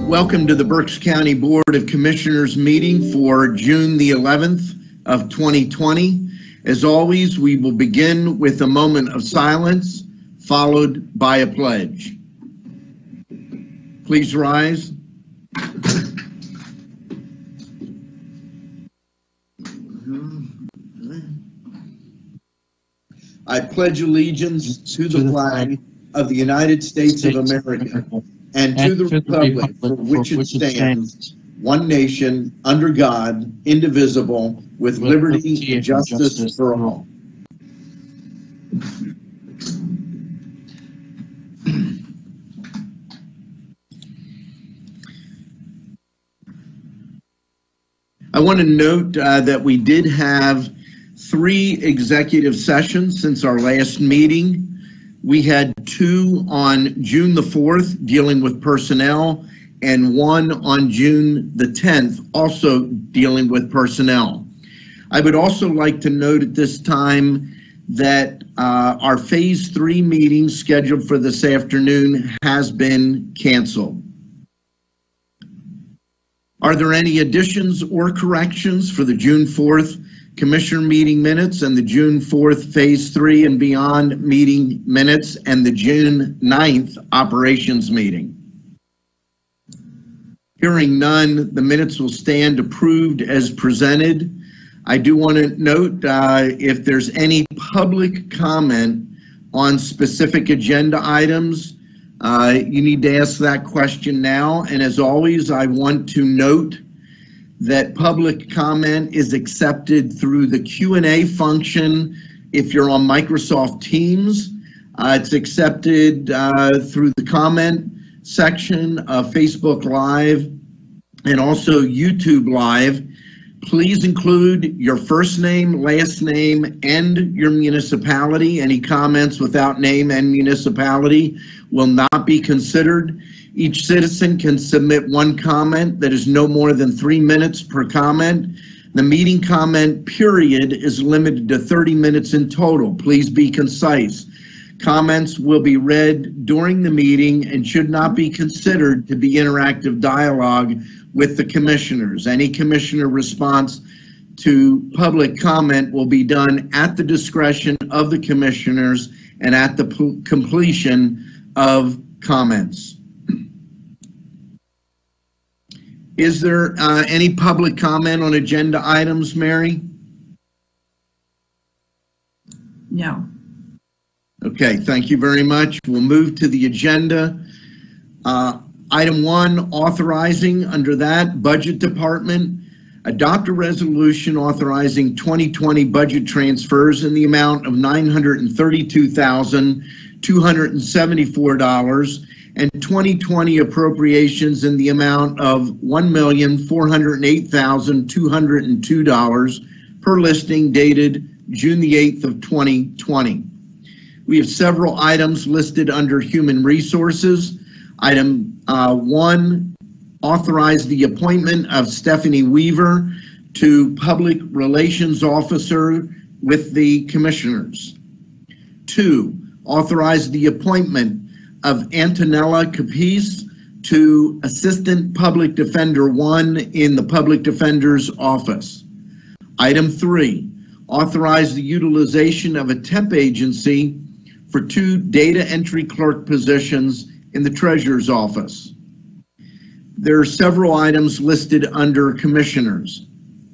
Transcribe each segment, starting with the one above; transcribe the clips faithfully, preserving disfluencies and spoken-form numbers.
Welcome to the Berks County Board of Commissioners meeting for June the eleventh of twenty twenty. As always, we will begin with a moment of silence, followed by a pledge. Please rise. I pledge allegiance to the flag of the United States of America and to the republic for which it stands, one nation, under God, indivisible, with liberty and justice for all. I want to note uh, that we did have three executive sessions since our last meeting. We had two on June the fourth dealing with personnel and one on June the tenth also dealing with personnel. I would also like to note at this time that uh, our phase three meeting scheduled for this afternoon has been canceled. Are there any additions or corrections for the June fourth Commissioner meeting minutes and the June fourth Phase three and beyond meeting minutes and the June ninth operations meeting? Hearing none, the minutes will stand approved as presented. I do want to note uh, if there's any public comment on specific agenda items, uh, you need to ask that question now. And as always, I want to note that public comment is accepted through the Q and A function if you're on Microsoft Teams. Uh, it's accepted uh, through the comment section of Facebook Live and also YouTube Live. Please include your first name, last name, and your municipality. Any comments without name and municipality will not be considered. Each citizen can submit one comment that is no more than three minutes per comment. The meeting comment period is limited to thirty minutes in total. Please be concise. Comments will be read during the meeting and should not be considered to be interactive dialogue with the commissioners. Any commissioner response to public comment will be done at the discretion of the commissioners and at the completion of comments. Is there uh, any public comment on agenda items, Mary? No. Okay, thank you very much. We'll move to the agenda. Uh, item one, authorizing under that Budget Department, adopt a resolution authorizing twenty twenty budget transfers in the amount of nine hundred thirty-two thousand two hundred seventy-four dollars and twenty twenty appropriations in the amount of one million four hundred eight thousand two hundred two dollars per listing dated June the eighth of twenty twenty. We have several items listed under Human Resources. Item uh, one, authorize the appointment of Stephanie Weaver to Public Relations Officer with the Commissioners. Two, authorize the appointment of Antonella Capice to Assistant Public Defender one in the Public Defender's Office. Item three, authorize the utilization of a temp agency for two data entry clerk positions in the Treasurer's Office. There are several items listed under Commissioners.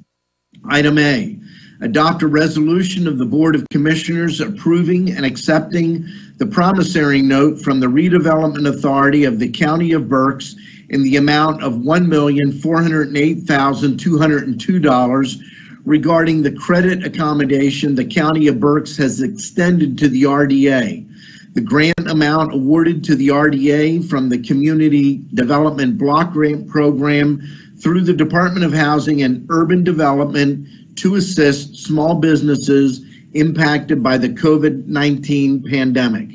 Item A, adopt a resolution of the Board of Commissioners approving and accepting the promissory note from the Redevelopment Authority of the County of Berks in the amount of one million four hundred eight thousand two hundred two dollars regarding the credit accommodation the County of Berks has extended to the R D A. The grant amount awarded to the R D A from the Community Development Block Grant Program through the Department of Housing and Urban Development to assist small businesses impacted by the COVID nineteen pandemic.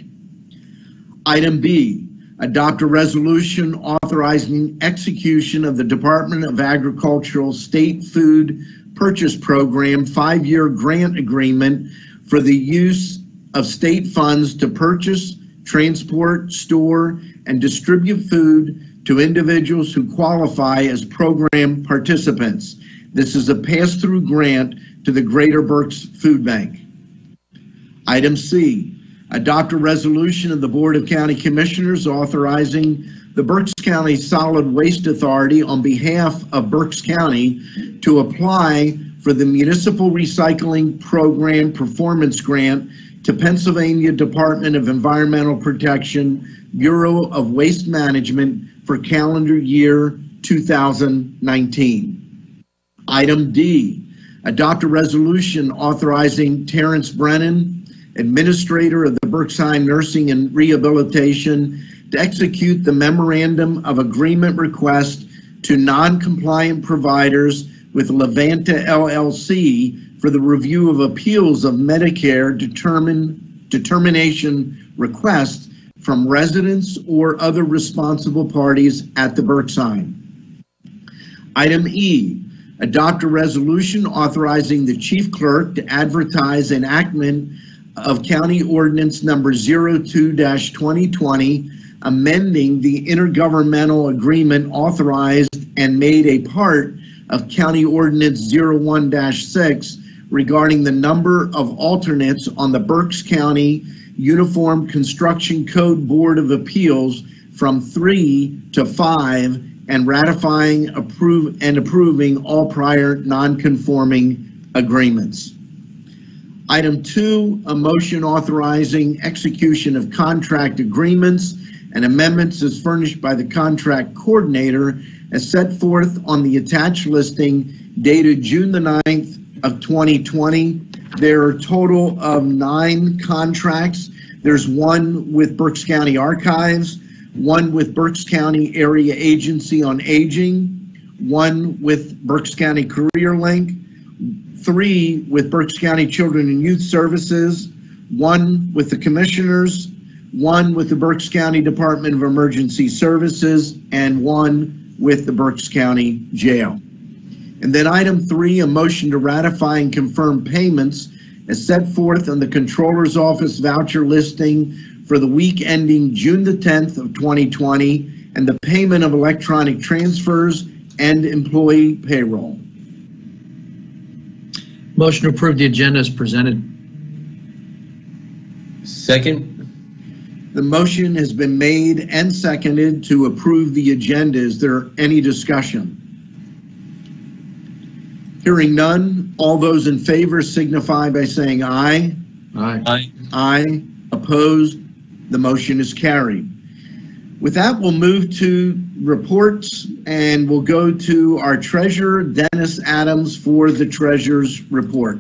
Item B, adopt a resolution authorizing execution of the Department of Agricultural State Food Purchase Program five-year grant agreement for the use of state funds to purchase, transport, store, and distribute food to individuals who qualify as program participants. This is a pass-through grant to the Greater Berks Food Bank. Item C, adopt a resolution of the Board of County Commissioners authorizing the Berks County Solid Waste Authority on behalf of Berks County to apply for the Municipal Recycling Program Performance Grant to Pennsylvania Department of Environmental Protection, Bureau of Waste Management for calendar year two thousand nineteen. Item D, adopt a resolution authorizing Terrence Brennan, Administrator of the Berksheim Nursing and Rehabilitation, to execute the Memorandum of Agreement request to non-compliant providers with Levanta L L C for the review of appeals of Medicare determine, determination requests from residents or other responsible parties at the Berksheim. Item E, adopt a resolution authorizing the chief clerk to advertise enactment of County Ordinance number zero two dash twenty twenty, amending the intergovernmental agreement authorized and made a part of County Ordinance zero one dash six regarding the number of alternates on the Berks County Uniform Construction Code Board of Appeals from three to five, and ratifying approve and approving all prior non-conforming agreements. Item two, a motion authorizing execution of contract agreements and amendments as furnished by the contract coordinator as set forth on the attached listing dated June the ninth of twenty twenty. There are a total of nine contracts. There's one with Berks County Archives, one with Berks County Area Agency on Aging, one with Berks County Career Link, three with Berks County Children and Youth Services, one with the Commissioners, one with the Berks County Department of Emergency Services, and one with the Berks County Jail. And then item three, a motion to ratify and confirm payments as set forth on the Controller's Office voucher listing for the week ending June the tenth of twenty twenty, and the payment of electronic transfers and employee payroll. Motion to approve the agenda is presented. Second. The motion has been made and seconded to approve the agenda. Is there any discussion? Hearing none, all those in favor signify by saying aye. Aye. Aye. Aye. Opposed? The motion is carried. With that, we'll move to reports, and we'll go to our treasurer, Dennis Adams, for the treasurer's report.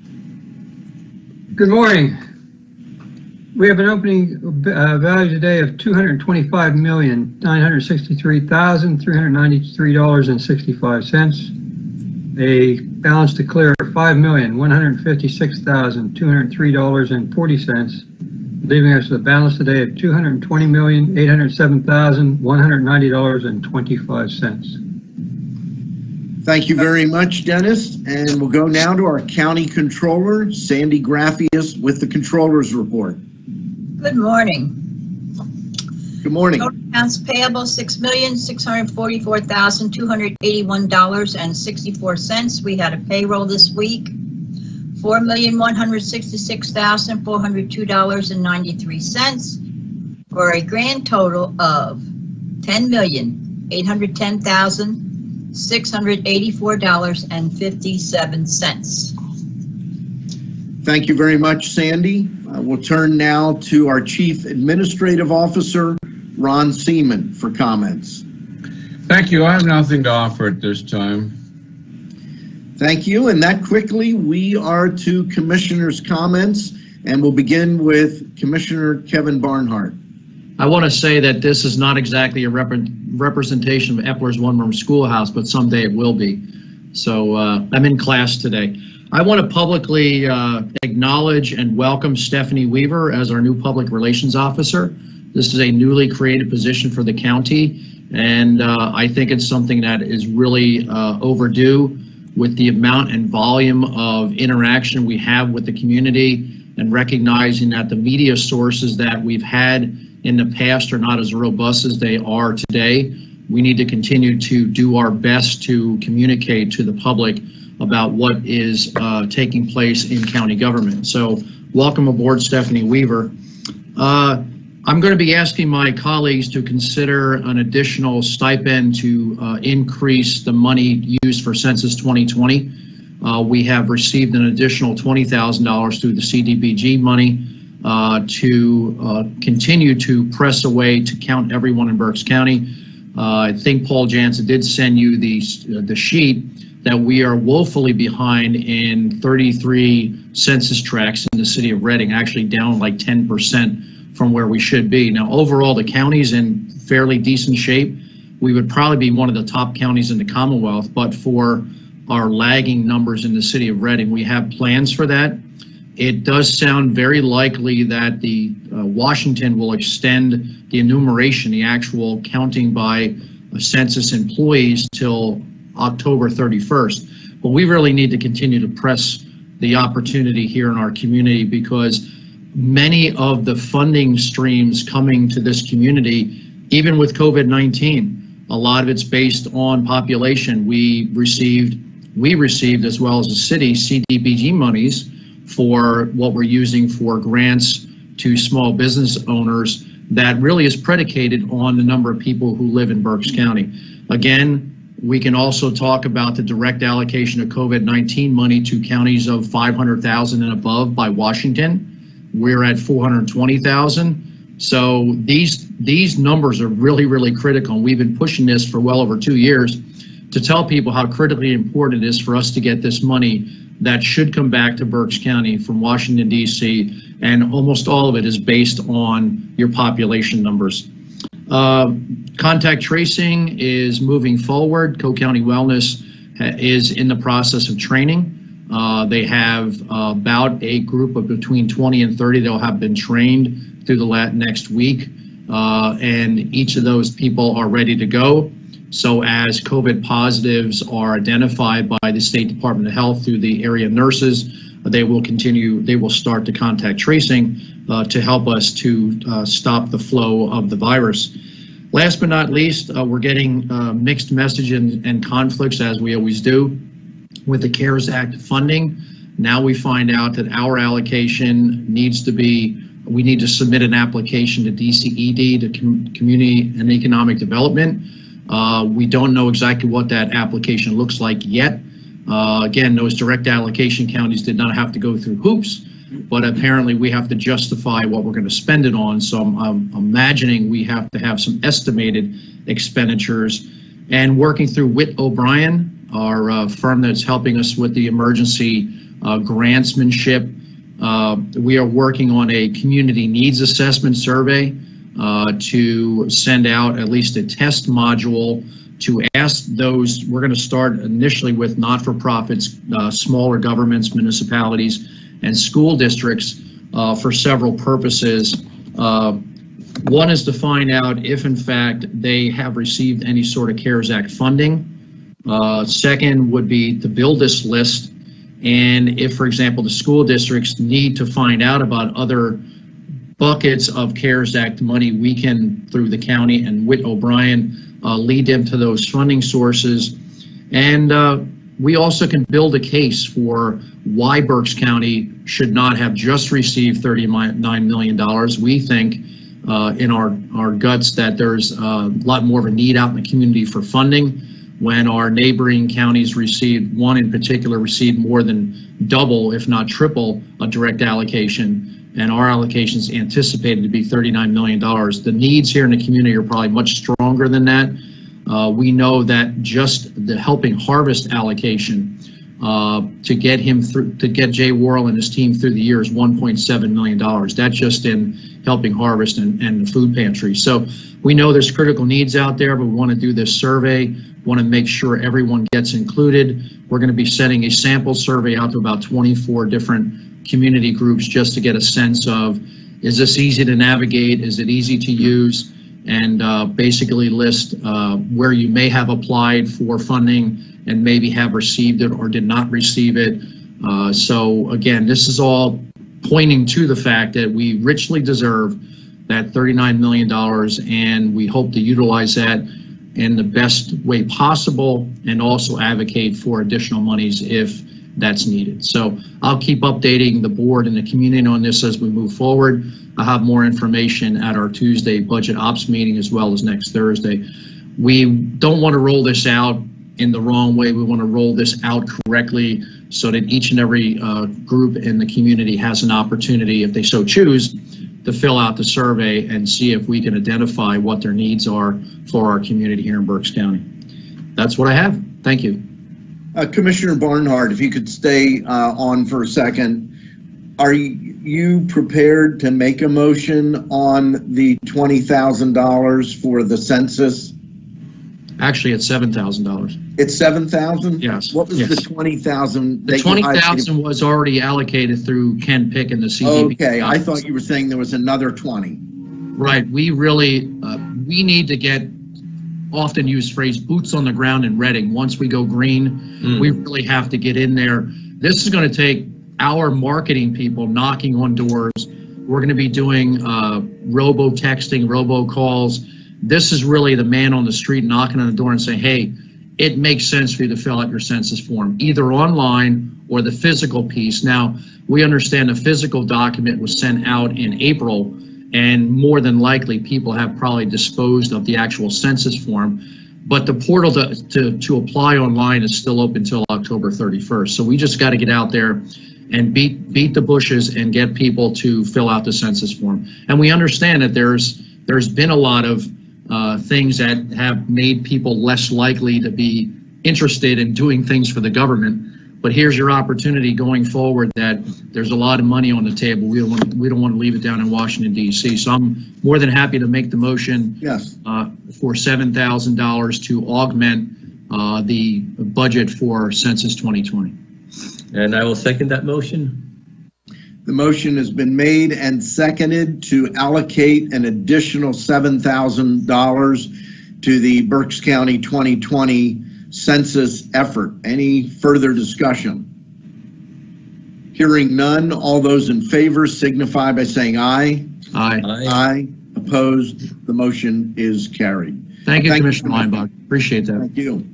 Good morning. We have an opening uh, value today of two hundred twenty-five million, nine hundred sixty-three thousand, three hundred ninety-three dollars and sixty-five cents. A balance to clear five million, one hundred fifty-six thousand, two hundred three dollars and forty cents, leaving us with a balance today of two hundred twenty million, eight hundred seven thousand, one hundred ninety dollars and twenty-five cents. Thank you very much, Dennis. And we'll go now to our county controller, Sandy Graffius, with the controller's report. Good morning. Good morning. Total accounts payable six million, six hundred forty-four thousand, two hundred eighty-one dollars and sixty-four cents. We had a payroll this week. four million, one hundred sixty-six thousand, four hundred two dollars and ninety-three cents, for a grand total of ten million, eight hundred ten thousand, six hundred eighty-four dollars and fifty-seven cents. Thank you very much, Sandy. Uh, we'll turn now to our Chief Administrative Officer, Ron Seaman, for comments. Thank you. I have nothing to offer at this time. Thank you. And that quickly, we are to Commissioner's comments, and we'll begin with Commissioner Kevin Barnhart. I want to say that this is not exactly a rep representation of Epler's one-room schoolhouse, but someday it will be. So uh, I'm in class today. I want to publicly uh, acknowledge and welcome Stephanie Weaver as our new Public Relations Officer. This is a newly created position for the county, and uh, I think it's something that is really uh, overdue with the amount and volume of interaction we have with the community, and recognizing that the media sources that we've had in the past are not as robust as they are today. we need to continue to do our best to communicate to the public about what is uh, taking place in county government. So welcome aboard, Stephanie Weaver. Uh, I'm going to be asking my colleagues to consider an additional stipend to uh, increase the money used for Census twenty twenty. Uh, we have received an additional twenty thousand dollars through the C D B G money uh, to uh, continue to press away to count everyone in Berks County. Uh, I think Paul Jansen did send you the, uh, the sheet that we are woefully behind in thirty-three census tracts in the city of Reading, actually down like ten percent from where we should be. Now, overall, the county's in fairly decent shape. We would probably be one of the top counties in the Commonwealth, but for our lagging numbers in the city of Reading, we have plans for that. It does sound very likely that the uh, Washington will extend the enumeration, the actual counting by uh, census employees till October thirty-first. But we really need to continue to press the opportunity here in our community, because many of the funding streams coming to this community, even with COVID nineteen, a lot of it's based on population. We received, we received as well as the city, C D B G monies for what we're using for grants to small business owners that really is predicated on the number of people who live in Berks County. Again, we can also talk about the direct allocation of COVID nineteen money to counties of five hundred thousand and above by Washington. We're at four hundred twenty thousand. So these these numbers are really, really critical. And we've been pushing this for well over two years to tell people how critically important it is for us to get this money that should come back to Berks County from Washington, D C, and almost all of it is based on your population numbers. Uh, contact tracing is moving forward. Co-County Wellness is in the process of training. Uh, they have uh, about a group of between twenty and thirty that will have been trained through the next week, uh, and each of those people are ready to go. So as COVID positives are identified by the State Department of Health through the area nurses, they will continue, they will start the contact tracing uh, to help us to uh, stop the flow of the virus. Last but not least, uh, we're getting uh, mixed message and, and conflicts, as we always do, with the CARES Act funding. Now we find out that our allocation needs to be, we need to submit an application to D C E D, to Com- Community and Economic Development. Uh, we don't know exactly what that application looks like yet. Uh, again, those direct allocation counties did not have to go through hoops, but apparently we have to justify what we're going to spend it on. So I'm, I'm imagining we have to have some estimated expenditures. And working through Witt O'Brien, our uh, firm that's helping us with the emergency uh, grantsmanship, uh, we are working on a community needs assessment survey uh, to send out at least a test module to ask those. We're going to start initially with not-for-profits, uh, smaller governments, municipalities, and school districts uh, for several purposes. Uh, one is to find out if, in fact, they have received any sort of CARES Act funding. Uh, second would be to build this list, and if, for example, the school districts need to find out about other buckets of CARES Act money, we can, through the county and Witt O'Brien, uh, lead them to those funding sources. And uh, we also can build a case for why Berks County should not have just received thirty-nine million dollars. We think uh, in our, our guts that there's a lot more of a need out in the community for funding, when our neighboring counties received, one in particular received more than double, if not triple, a direct allocation. And our allocation is anticipated to be thirty-nine million dollars. The needs here in the community are probably much stronger than that. Uh, we know that just the Helping Harvest allocation uh, to get him through, to get Jay Worrell and his team through the year is one point seven million dollars. That's just in Helping Harvest and, and the food pantry. So we know there's critical needs out there, but we want to do this survey, want to make sure everyone gets included. We're going to be sending a sample survey out to about twenty-four different community groups just to get a sense of, is this easy to navigate? Is it easy to use? And uh, basically list uh, where you may have applied for funding and maybe have received it or did not receive it. Uh, so again, this is all pointing to the fact that we richly deserve that thirty-nine million dollars, and we hope to utilize that in the best way possible and also advocate for additional monies if that's needed. So I'll keep updating the board and the community on this as we move forward. I'll have more information at our Tuesday budget ops meeting as well as next Thursday. We don't want to roll this out in the wrong way. We want to roll this out correctly so that each and every uh, group in the community has an opportunity, if they so choose, to fill out the survey and see if we can identify what their needs are for our community here in Berks County. That's what I have. Thank you. Uh, Commissioner Barnhart, if you could stay uh, on for a second. Are you prepared to make a motion on the twenty thousand dollars for the census? Actually, it's seven thousand dollars. It's seven thousand dollars? Yes. What was yes. the twenty thousand dollars? The twenty thousand dollars was already allocated through Ken Pick and the C D B. Okay, I thought you were saying there was another twenty. Right. We really, uh, we need to get, often used phrase, boots on the ground in Reading. Once we go green, mm. we really have to get in there. This is going to take our marketing people knocking on doors. We're going to be doing uh, robo-texting, robo-calls. This is really the man on the street knocking on the door and saying, hey, it makes sense for you to fill out your census form, either online or the physical piece. Now, we understand the physical document was sent out in April, and more than likely people have probably disposed of the actual census form, but the portal to, to, to apply online is still open until October thirty-first. So we just got to get out there and beat beat the bushes and get people to fill out the census form. And we understand that there's there's been a lot of uh, things that have made people less likely to be interested in doing things for the government. But here's your opportunity going forward that there's a lot of money on the table. We don't want, we don't want to leave it down in Washington, D C. So I'm more than happy to make the motion yes. uh, for seven thousand dollars to augment uh, the budget for Census twenty twenty. And I will second that motion. The motion has been made and seconded to allocate an additional seven thousand dollars to the Berks County twenty twenty census effort. Any further discussion? Hearing none, all those in favor signify by saying aye. Aye. Aye. Aye. Opposed? The motion is carried. Thank you, Thank Commissioner you. Leinbach. Appreciate that. Thank you.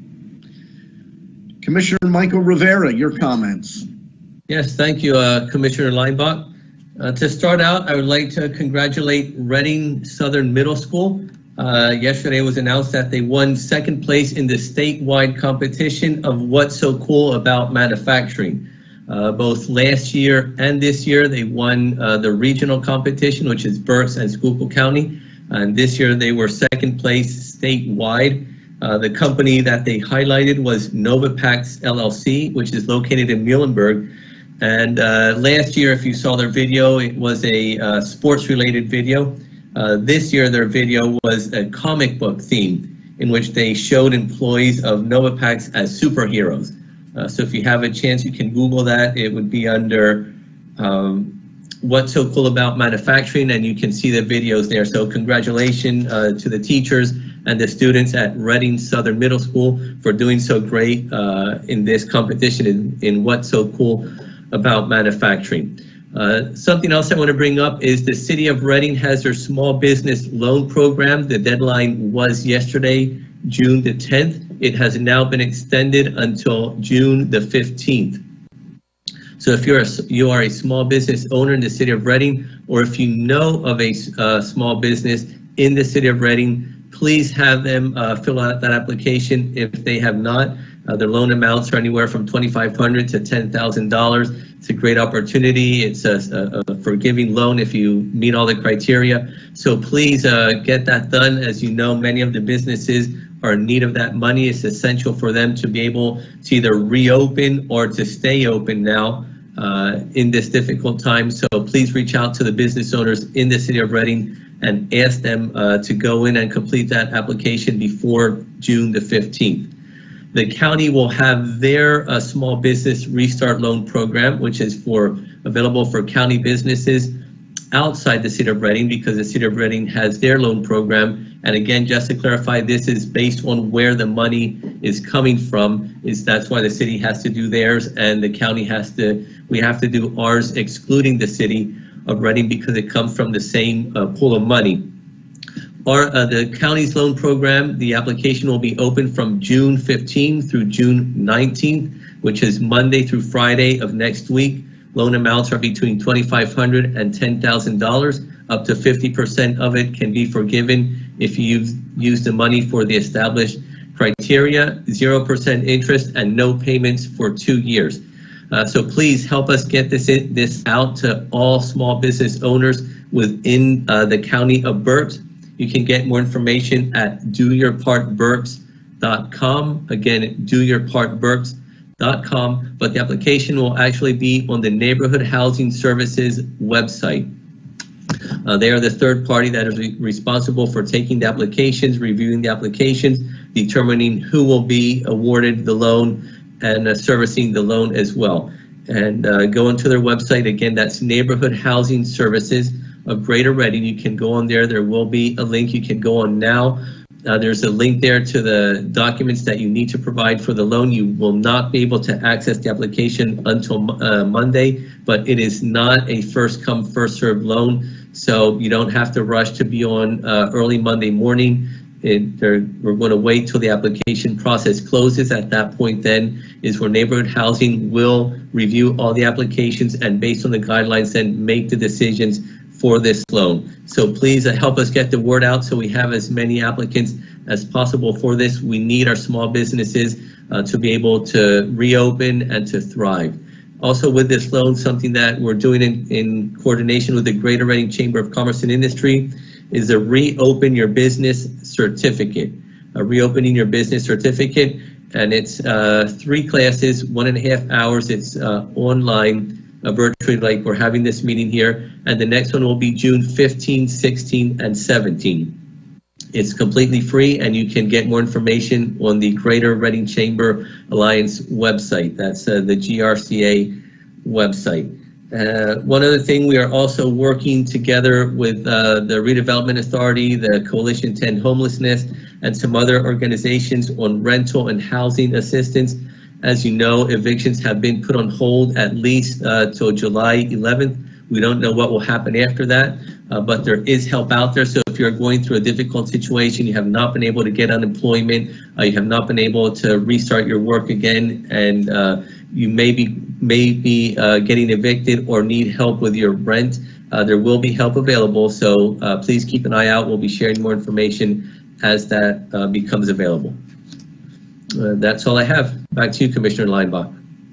Commissioner Michael Rivera, your comments. Yes, thank you, uh, Commissioner Leinbach. Uh, to start out, I would like to congratulate Reading Southern Middle School. Uh, yesterday it was announced that they won second place in the statewide competition of What's So Cool About Manufacturing. Uh, both last year and this year, they won uh, the regional competition, which is Berks and Schuylkill County. And this year they were second place statewide. Uh, the company that they highlighted was Novapax L L C, which is located in Muhlenberg. And uh, last year, if you saw their video, it was a uh, sports-related video. Uh, this year, their video was a comic book theme in which they showed employees of Novapax as superheroes. Uh, so if you have a chance, you can Google that. It would be under um, What's So Cool About Manufacturing, and you can see the videos there. So congratulations uh, to the teachers and the students at Reading Southern Middle School for doing so great uh, in this competition in, in What's So Cool About Manufacturing. Uh, something else I want to bring up is the City of Reading has their small business loan program. The deadline was yesterday, June the tenth. It has now been extended until June the fifteenth. So if you're a, you are a small business owner in the City of Reading, or if you know of a uh, small business in the City of Reading, please have them uh, fill out that application. If they have not, uh, their loan amounts are anywhere from twenty-five hundred dollars to ten thousand dollars. It's a great opportunity. It's a, a, a forgiving loan if you meet all the criteria. So please uh, get that done. As you know, many of the businesses are in need of that money. It's essential for them to be able to either reopen or to stay open now uh, in this difficult time. So please reach out to the business owners in the City of Reading and ask them uh, to go in and complete that application before June the fifteenth. The county will have their uh, small business restart loan program, which is for available for county businesses outside the City of Reading, because the City of Reading has their loan program. And again, just to clarify, this is based on where the money is coming from. Is that's why the city has to do theirs and the county has to, we have to do ours excluding the City of Reading because it comes from the same uh, pool of money. Our, uh, the county's loan program, the application will be open from June fifteenth through June nineteenth, which is Monday through Friday of next week. Loan amounts are between twenty-five hundred dollars and ten thousand dollars. Up to fifty percent of it can be forgiven if you use, use the money for the established criteria, zero percent interest, and no payments for two years. Uh, so please help us get this in, this out to all small business owners within uh, the County of Berks. You can get more information at do your part berks dot com. Again, do your part berks dot com, but the application will actually be on the Neighborhood Housing Services website. Uh, they are the third party that is re responsible for taking the applications, reviewing the applications, determining who will be awarded the loan, and uh, servicing the loan as well. And uh, go into their website. Again, that's Neighborhood Housing Services of Greater Reading. You can go on there. There will be a link you can go on now. Uh, there's a link there to the documents that you need to provide for the loan. You will not be able to access the application until uh, Monday, but it is not a first come, first served loan. So you don't have to rush to be on uh, early Monday morning. It, we're going to wait till the application process closes. At that point then is where Neighborhood Housing will review all the applications and based on the guidelines then make the decisions for this loan. So please uh, help us get the word out so we have as many applicants as possible for this. We need our small businesses uh, to be able to reopen and to thrive. Also with this loan, something that we're doing in, in coordination with the Greater Reading Chamber of Commerce and Industry is a Reopen Your Business Certificate. A Reopening Your Business Certificate, and it's uh, three classes, one and a half hours. It's uh, online. Uh, virtually, like we're having this meeting here, and the next one will be June fifteenth, sixteenth, and seventeenth. It's completely free, and you can get more information on the Greater Reading Chamber Alliance website. That's uh, the G R C A website. Uh, one other thing, we are also working together with uh, the Redevelopment Authority, the Coalition to End Homelessness, and some other organizations on rental and housing assistance. As you know, evictions have been put on hold at least uh, till July eleventh. We don't know what will happen after that, uh, but there is help out there. So if you're going through a difficult situation, you have not been able to get unemployment, uh, you have not been able to restart your work again, and uh, you may be, may be uh, getting evicted or need help with your rent, uh, there will be help available. So uh, please keep an eye out. We'll be sharing more information as that uh, becomes available. Uh, that's all I have. Back to you, Commissioner Leinbach.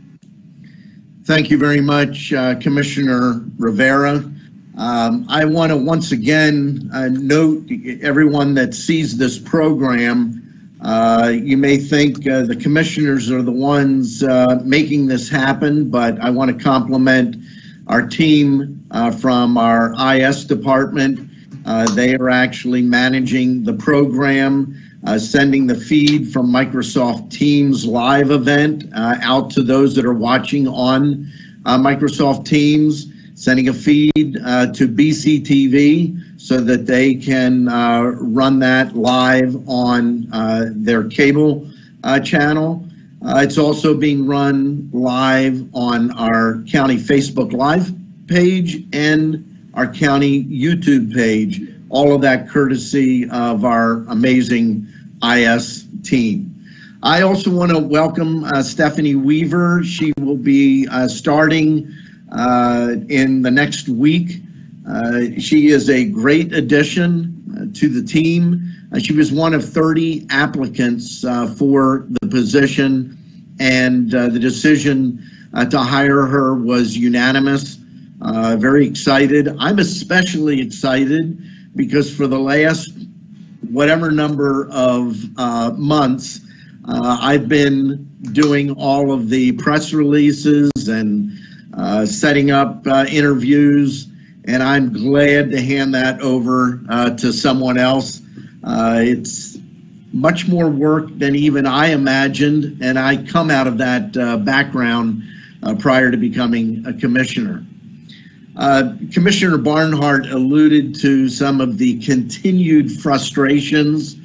Thank you very much, uh, Commissioner Rivera. Um, I want to once again uh, note everyone that sees this program, uh, you may think uh, the commissioners are the ones uh, making this happen, but I want to compliment our team uh, from our I S department. Uh, they are actually managing the program. Uh, sending the feed from Microsoft Teams live event uh, out to those that are watching on uh, Microsoft Teams, sending a feed uh, to B C T V so that they can uh, run that live on uh, their cable uh, channel. Uh, it's also being run live on our county Facebook Live page and our county YouTube page. All of that courtesy of our amazing I S team. I also want to welcome uh, Stephanie Weaver. She will be uh, starting uh, in the next week. Uh, she is a great addition uh, to the team. Uh, she was one of thirty applicants uh, for the position, and uh, the decision uh, to hire her was unanimous. Uh, very excited. I'm especially excited because for the last whatever number of uh, months, uh, I've been doing all of the press releases and uh, setting up uh, interviews, and I'm glad to hand that over uh, to someone else. Uh, it's much more work than even I imagined, and I come out of that uh, background uh, prior to becoming a commissioner. Uh, Commissioner Barnhart alluded to some of the continued frustrations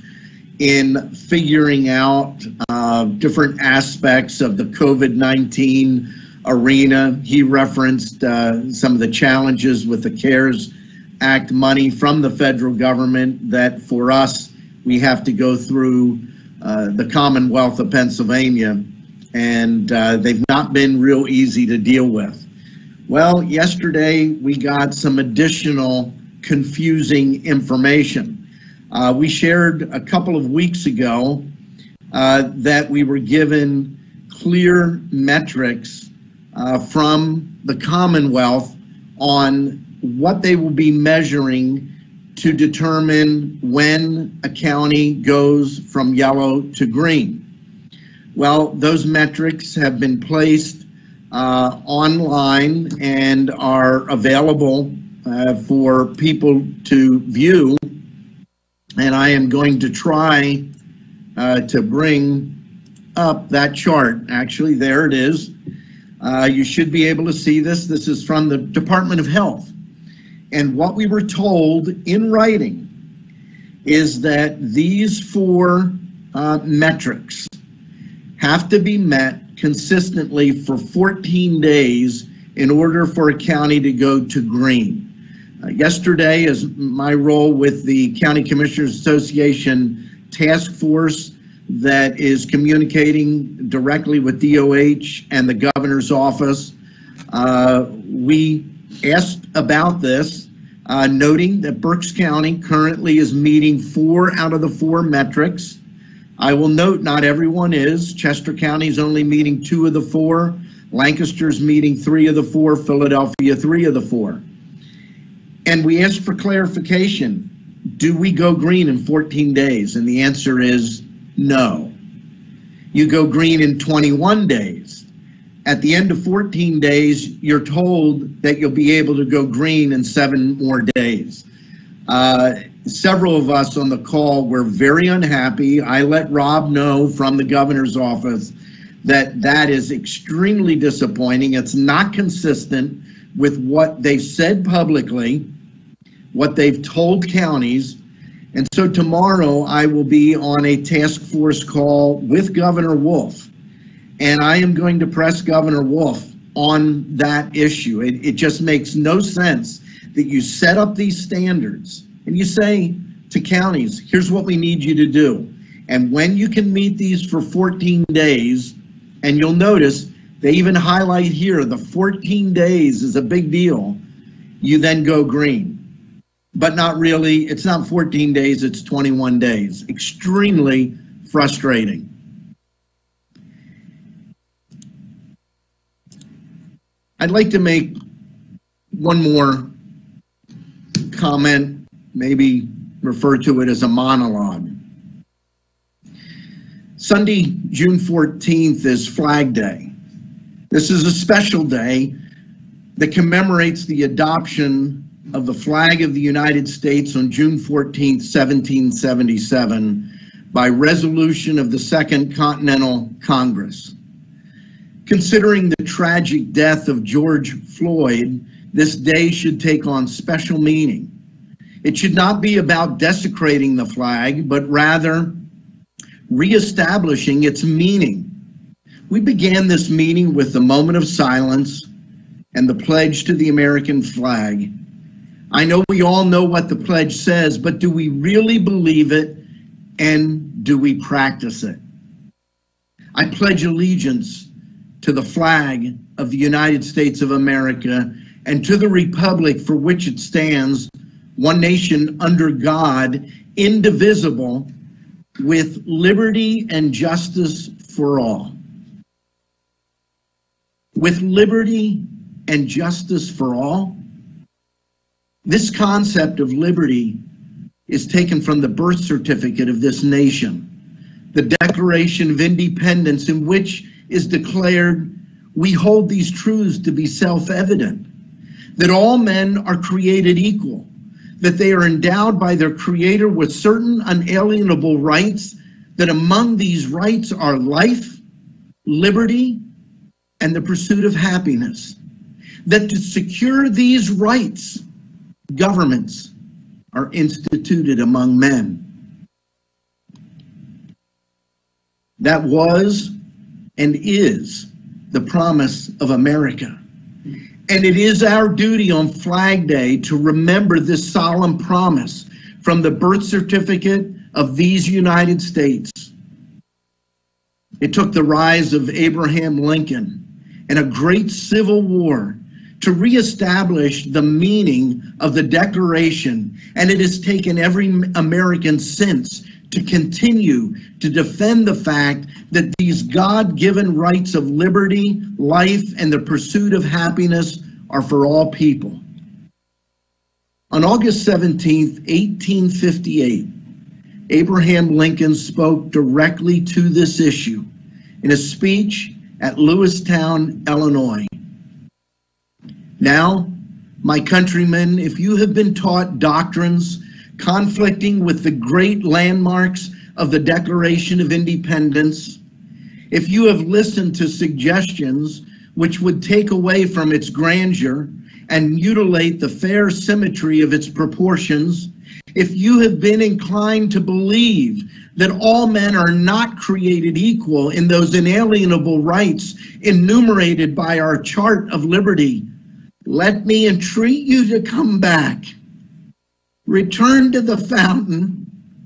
in figuring out uh, different aspects of the COVID nineteen arena. He referenced uh, some of the challenges with the CARES Act money from the federal government that for us, we have to go through uh, the Commonwealth of Pennsylvania, and uh, they've not been real easy to deal with. Well, yesterday we got some additional confusing information. Uh, we shared a couple of weeks ago uh, that we were given clear metrics uh, from the Commonwealth on what they will be measuring to determine when a county goes from yellow to green. Well, those metrics have been placed uh, online and are available uh, for people to view. And I am going to try uh, to bring up that chart. Actually, there it is. Uh, you should be able to see this. This is from the Department of Health. And what we were told in writing is that these four uh, metrics have to be met consistently for fourteen days in order for a county to go to green. Uh, yesterday, as my role with the County Commissioners Association task force that is communicating directly with D O H and the governor's office, uh, we asked about this, uh, noting that Berks County currently is meeting four out of the four metrics. I will note not everyone is. Chester County is only meeting two of the four. Lancaster's meeting three of the four. Philadelphia, three of the four. And we asked for clarification. Do we go green in fourteen days? And the answer is no. You go green in twenty-one days. At the end of fourteen days, you're told that you'll be able to go green in seven more days. Uh, several of us on the call were very unhappy. I let Rob know from the governor's office that that is extremely disappointing. It's not consistent with what they've said publicly, what they've told counties. And so tomorrow I will be on a task force call with Governor Wolf, and I am going to press Governor Wolf on that issue. It, it just makes no sense that you set up these standards and you say to counties, here's what we need you to do. And when you can meet these for fourteen days, and you'll notice they even highlight here the fourteen days is a big deal, you then go green. But not really, it's not fourteen days, it's twenty-one days. Extremely frustrating. I'd like to make one more comment, maybe refer to it as a monologue. Sunday, June fourteenth is Flag Day. This is a special day that commemorates the adoption of the flag of the United States on June fourteenth, seventeen seventy-seven by resolution of the Second Continental Congress. Considering the tragic death of George Floyd, this day should take on special meaning. It should not be about desecrating the flag, but rather reestablishing its meaning. We began this meeting with the moment of silence and the pledge to the American flag. I know we all know what the pledge says, but do we really believe it, and do we practice it? I pledge allegiance to the flag of the United States of America and to the republic for which it stands, one nation under God, indivisible, with liberty and justice for all. With liberty and justice for all? This concept of liberty is taken from the birth certificate of this nation, the Declaration of Independence, in which is declared, we hold these truths to be self-evident, that all men are created equal, that they are endowed by their Creator with certain unalienable rights, that among these rights are life, liberty, and the pursuit of happiness, that to secure these rights, governments are instituted among men. That was and is the promise of America. And it is our duty on Flag Day to remember this solemn promise from the birth certificate of these United States. It took the rise of Abraham Lincoln and a great civil war to reestablish the meaning of the Declaration, and it has taken every American since to continue to defend the fact that these God-given rights of liberty, life, and the pursuit of happiness are for all people. On August seventeenth, eighteen fifty-eight, Abraham Lincoln spoke directly to this issue in a speech at Lewistown, Illinois. Now, my countrymen, if you have been taught doctrines conflicting with the great landmarks of the Declaration of Independence, if you have listened to suggestions which would take away from its grandeur and mutilate the fair symmetry of its proportions, if you have been inclined to believe that all men are not created equal in those inalienable rights enumerated by our Chart of Liberty, let me entreat you to come back. Return to the fountain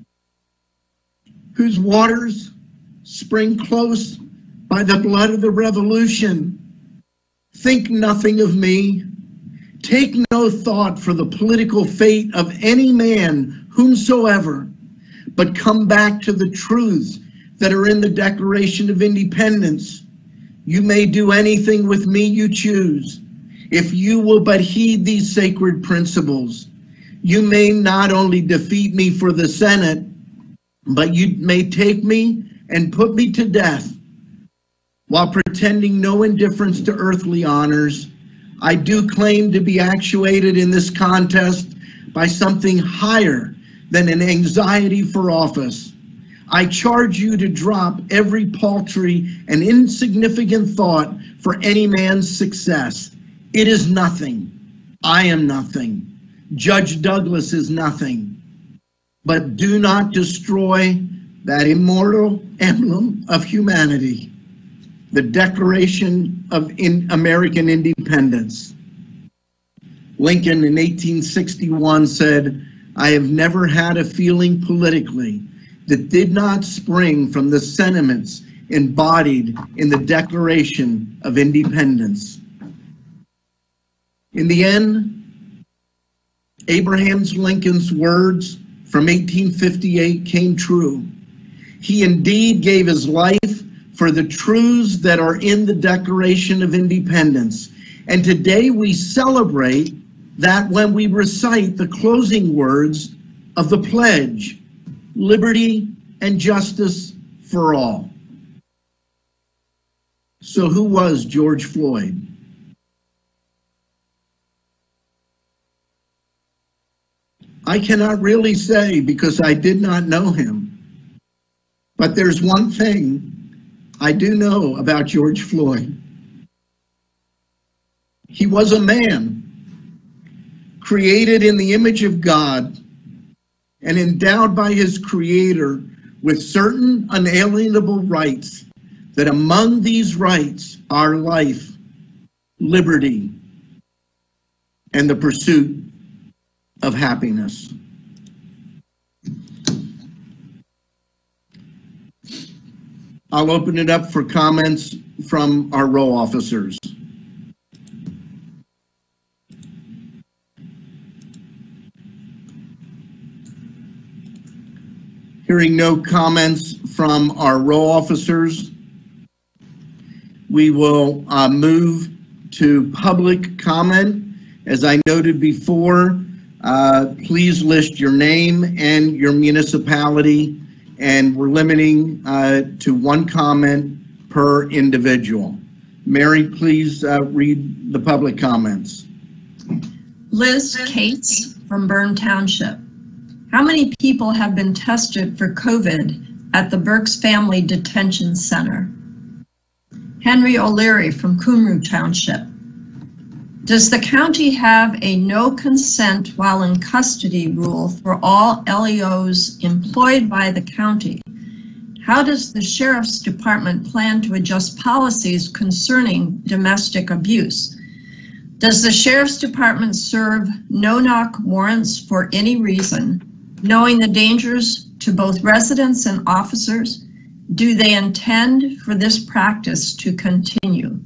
whose waters spring close by the blood of the Revolution. Think nothing of me. Take no thought for the political fate of any man whomsoever, but come back to the truths that are in the Declaration of Independence. You may do anything with me you choose, if you will but heed these sacred principles. You may not only defeat me for the Senate, but you may take me and put me to death. While pretending no indifference to earthly honors, I do claim to be actuated in this contest by something higher than an anxiety for office. I charge you to drop every paltry and insignificant thought for any man's success. It is nothing. I am nothing. Judge Douglas is nothing. But do not destroy that immortal emblem of humanity, the Declaration of in American Independence. Lincoln in eighteen sixty-one said, "I have never had a feeling politically that did not spring from the sentiments embodied in the Declaration of Independence." In the end, Abraham Lincoln's words from eighteen fifty-eight came true. He indeed gave his life for the truths that are in the Declaration of Independence. And today we celebrate that when we recite the closing words of the pledge, liberty and justice for all. So who was George Floyd? I cannot really say because I did not know him. But there's one thing I do know about George Floyd. He was a man created in the image of God and endowed by his Creator with certain unalienable rights, that among these rights are life, liberty, and the pursuit of happiness. I'll open it up for comments from our row officers. Hearing no comments from our row officers, we will uh, move to public comment. As I noted before, uh, please list your name and your municipality, and we're limiting uh, to one comment per individual. Mary, please uh, read the public comments. Liz Cates from Bern Township. How many people have been tested for COVID at the Berks Family Detention Center? Henry O'Leary from Cumru Township. Does the county have a no consent while in custody rule for all L E Os employed by the county? How does the Sheriff's Department plan to adjust policies concerning domestic abuse? Does the Sheriff's Department serve no-knock warrants for any reason, knowing the dangers to both residents and officers? Do they intend for this practice to continue?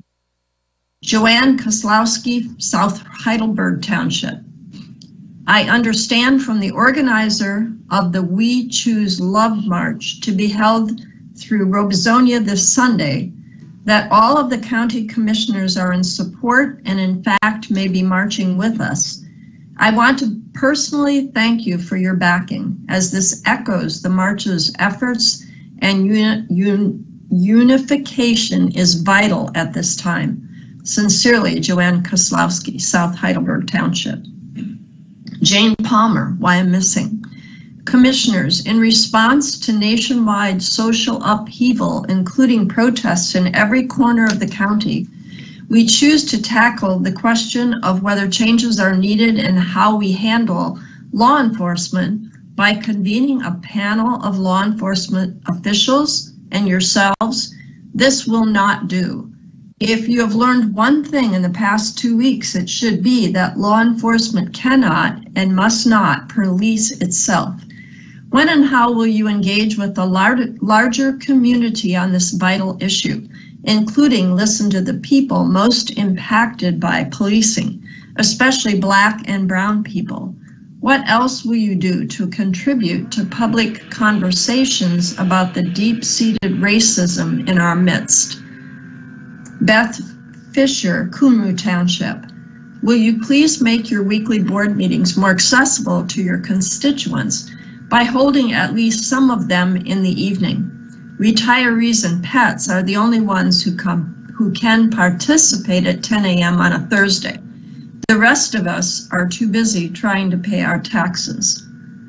Joanne Koslowski, South Heidelberg Township. I understand from the organizer of the We Choose Love March to be held through Robesonia this Sunday that all of the county commissioners are in support and in fact may be marching with us. I want to personally thank you for your backing, as this echoes the march's efforts, and uni un unification is vital at this time. Sincerely, Joanne Koslowski, South Heidelberg Township. Jane Palmer, why I'm missing. Commissioners, in response to nationwide social upheaval, including protests in every corner of the county, we choose to tackle the question of whether changes are needed and how we handle law enforcement by convening a panel of law enforcement officials and yourselves. This will not do. If you have learned one thing in the past two weeks, it should be that law enforcement cannot and must not police itself. When and how will you engage with the lar larger community on this vital issue, including listen to the people most impacted by policing, especially Black and brown people? What else will you do to contribute to public conversations about the deep-seated racism in our midst? Beth Fisher, Kumru Township. Will you please make your weekly board meetings more accessible to your constituents by holding at least some of them in the evening? Retirees and pets are the only ones who come who can participate at ten A M on a Thursday. The rest of us are too busy trying to pay our taxes.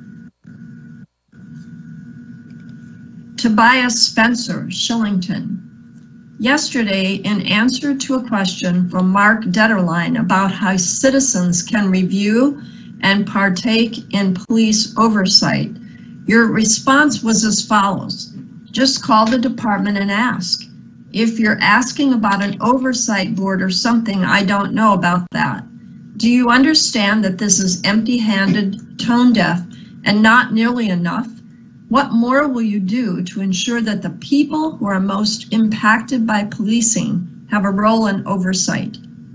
Tobias Spencer, Shillington. Yesterday, in answer to a question from Mark Detterline about how citizens can review and partake in police oversight, your response was as follows. Just call the department and ask. If you're asking about an oversight board or something, I don't know about that. Do you understand that this is empty-handed, tone-deaf, and not nearly enough? What more will you do to ensure that the people who are most impacted by policing have a role in oversight?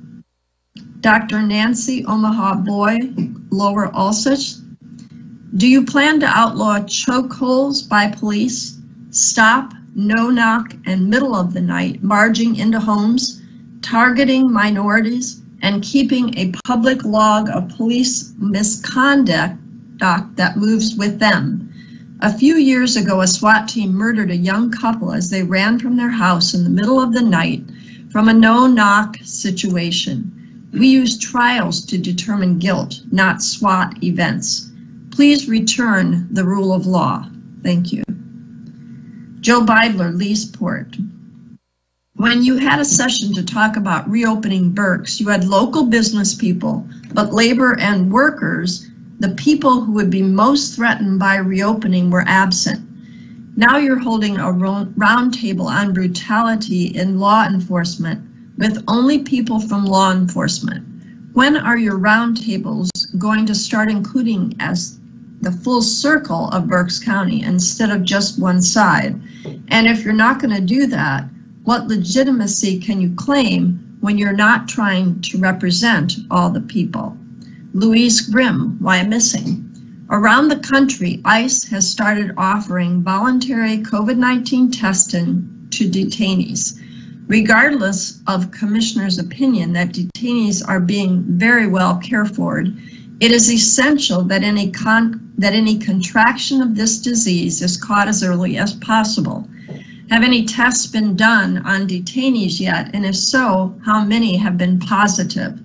Doctor Nancy Omaha Boy, Lower Alsich. Do you plan to outlaw chokeholds by police, stop, no-knock, and middle of the night barging into homes, targeting minorities, and keeping a public log of police misconduct that moves with them? A few years ago, a SWAT team murdered a young couple as they ran from their house in the middle of the night from a no-knock situation. We use trials to determine guilt, not SWAT events. Please return the rule of law. Thank you. Joe Beidler, Leesport. When you had a session to talk about reopening Berks, you had local business people, but labor and workers, the people who would be most threatened by reopening, were absent. Now you're holding a roundtable on brutality in law enforcement with only people from law enforcement. When are your roundtables going to start including as the full circle of Berks County instead of just one side? And if you're not going to do that, what legitimacy can you claim when you're not trying to represent all the people? Louise Grimm, why missing? Around the country, ICE has started offering voluntary COVID nineteen testing to detainees. Regardless of commissioner's opinion that detainees are being very well cared for, it is essential that any, con that any contraction of this disease is caught as early as possible. Have any tests been done on detainees yet? And if so, how many have been positive?